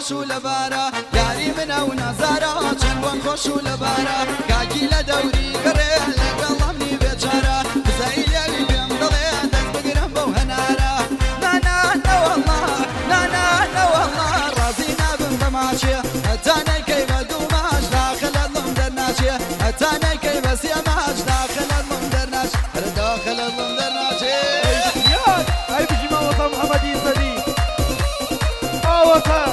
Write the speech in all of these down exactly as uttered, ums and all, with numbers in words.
خوش و لبارا یاری من او نظارا چند بون خوش و لبارا کاکی لدوری بره لگلم نی بیچارا بزایی لیوی بیم دلی دست بگیرم بو هنارا نا نا نا والله نا نا نا والله رازی نبم بماشی تانی کی بدو ماش داخل الام در ناشی تانی کی بسی ماش داخل الام در ناش هر داخل الام در ناشی یاد ای بجی ما وطا محمدی صدی آوطا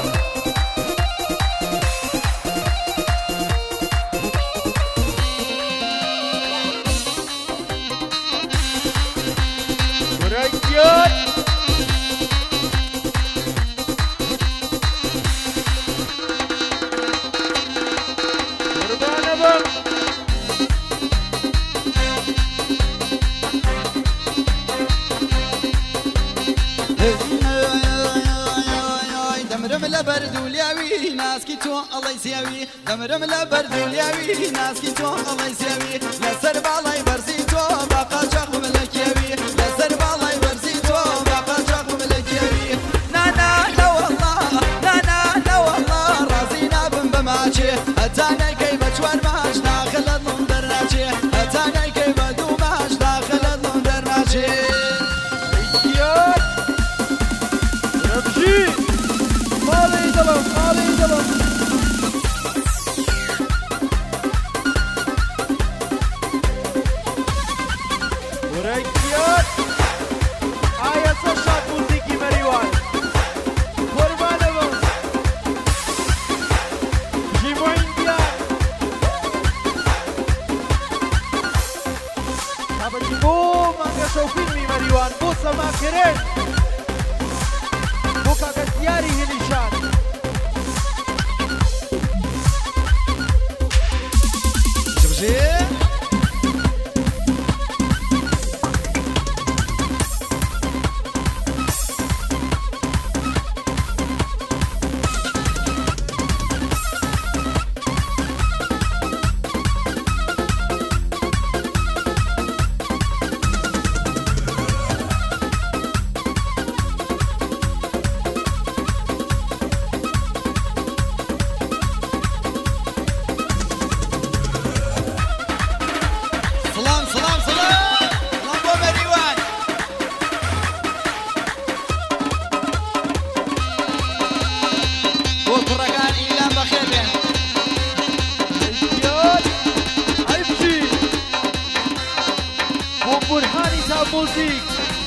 برایت دمرم لبردو لیاوی ناسکی تو الله سیاوی دمرم لبردو لیاوی ناسکی تو الله سیاوی لسر بالای برزی تو باقا چاق ملکیاوی لسر بالای برزی تو باقا چاق ملکیاوی نا نا نا والله نا نا نا والله رازی نبم بماشی هتانی کی بچوار ماش داخل الام در ناشی هتانی کی بدو ماش داخل الام در ناشی یاد ربجی مالي دلم مالي دلم ورقيات آية سشا موسيقي مريوان قربانهم جيبو انديان تابا جيبو مانگا شو فيلمي مريوان بو سما كرين بو كاكتياري هليشان شبجي موسيقى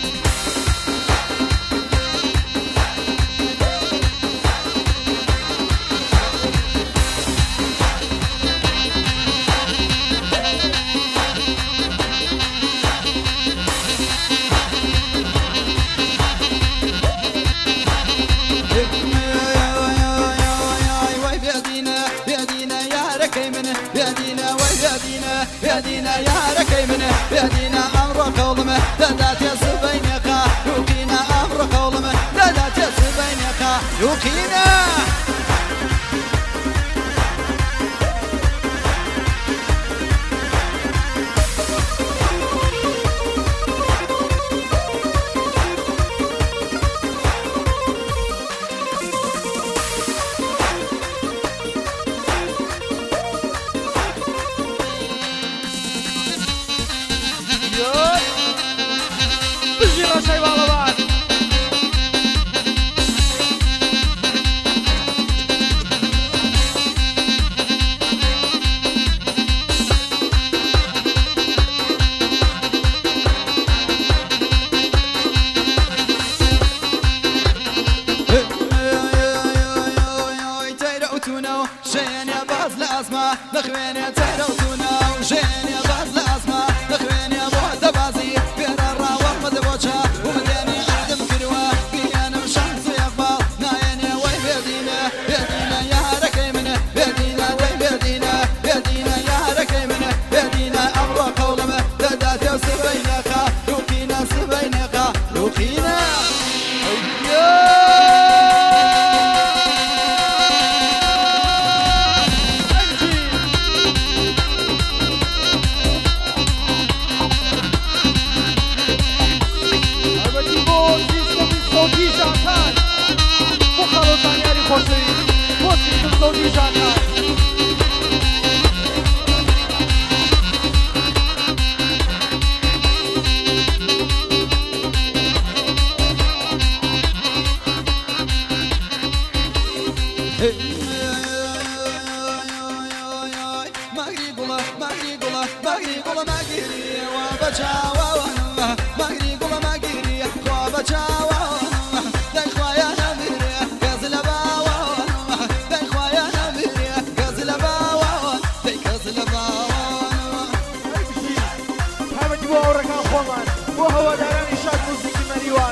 بيدينا يا ركي منه بيدينا أمر قولمه دادات يسبين يقا يوقينا أمر قولمه دادات يسبين يقا يوقينا شاي بالوان تيروتونا شين يا باز لازمة نخوين يا تيروتونا شين يا باز لازمة نخوين يا بوز بازي بير الراوة مدبوشة ومديني عدم كروا بيانا مشمس يقبال نايني وي بيدينا بيدينا يا ركي منه بيدينا وي بيدينا بيدينا يا ركي منه بيدينا أمر قولمه دادات يوسبينك يوقينا سبينك يوقينا صوتی جانتان بو خالو زانیاری خوشوی بچاوا مگری گل مگری خوا بچاوا دای خوایا نمیری گزل باوا دای خوایا نمیری گزل باوا دای گزل باوا همه جو آورکان خوان و هوادارانی شاد موسیقی مریوان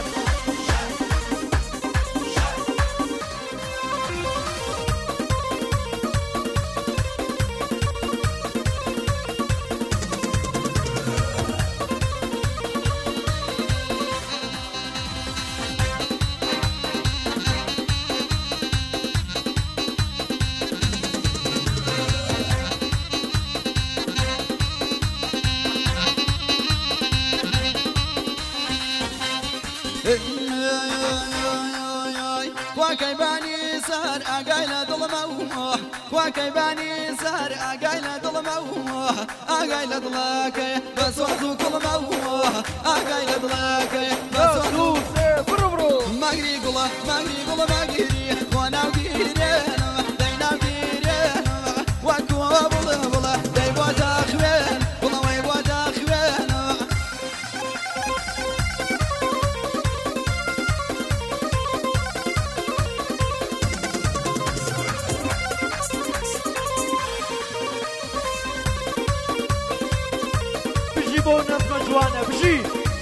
خواكي باني سهر اقايل ظلمه خواكي باني سهر اقايل ظلمه اقايل ظلاكي بس وحدو كلمه اقايل ظلاكي بس وحدو ماقري قوله ماقري قوله ماقري وانا وقيري دينا وقيري واكو بله بله ديبو تاخوين بله ويبو تاخوين بجيبوا ناس مجوانا بجي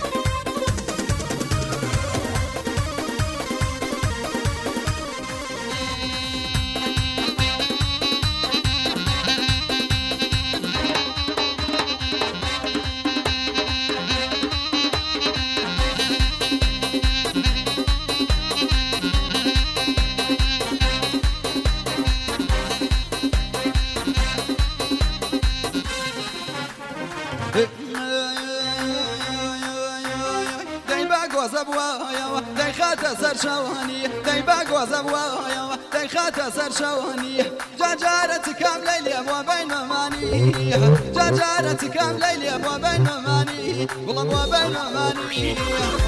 داي خاطر سر شواني داي باقوز ابوايا داي خاطر سر شواني جاجارة كام ليلي ابوا بين ماني جاجارة كام ليلي ابوا بين ماني والله ابوا بين ماني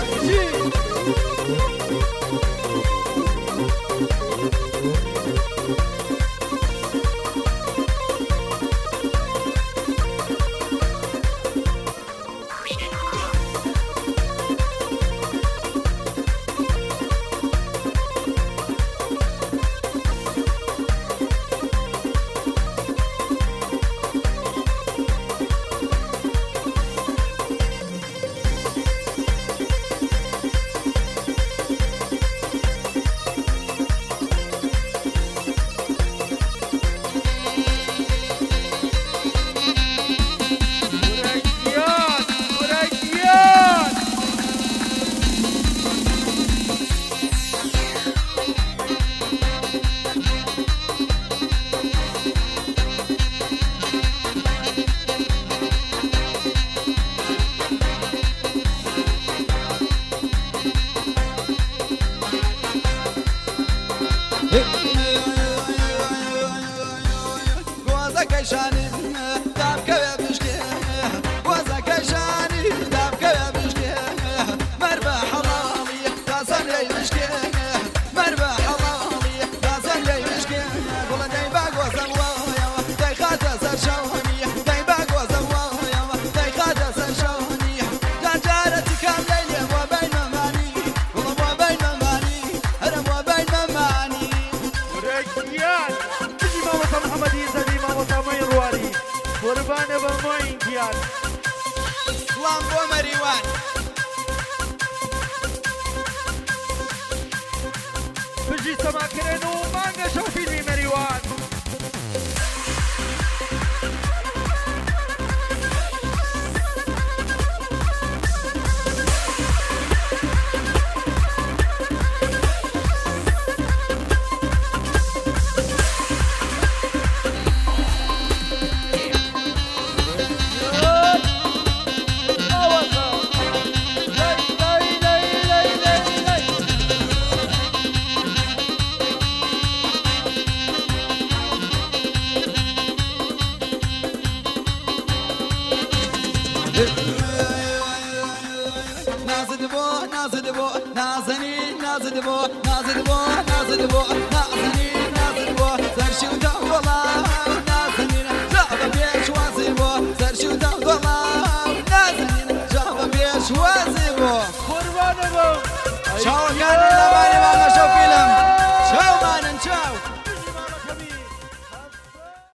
قربانه بموين ديار سلام بو مريوان بجي سماكرين ومانجا شوفيني مريوان نازد بو نازد بو نازني نازد بو نازد بو